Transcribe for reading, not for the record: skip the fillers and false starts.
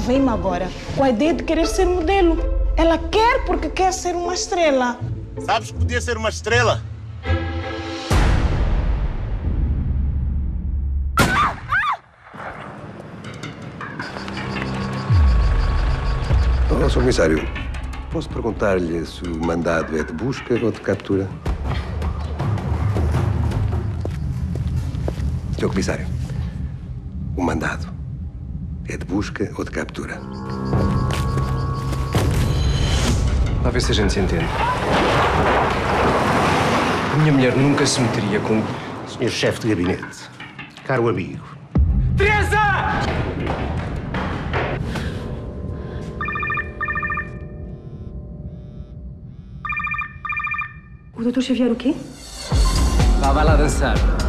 vem-me agora com a ideia de querer ser modelo. Ela quer porque quer ser uma estrela. Sabes que podia ser uma estrela? Sr. Comissário, posso perguntar-lhe se o mandado é de busca ou de captura? Sr. Comissário, o mandado é de busca ou de captura? Lá ver se a gente se entende. A minha mulher nunca se meteria com... Senhor chefe de gabinete, caro amigo. Teresa! O Dr. Xavier o quê? Vai lá dançar.